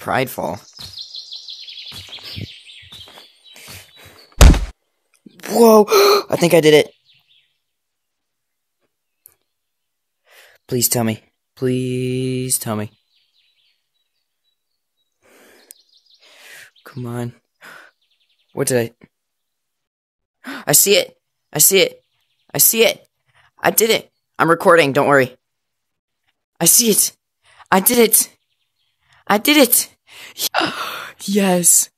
prideful. Whoa! I think I did it. Please tell me. Please tell me. Come on. What did I see it! I see it! I see it! I did it! I'm recording, don't worry. I see it! I did it! I did it! Yes!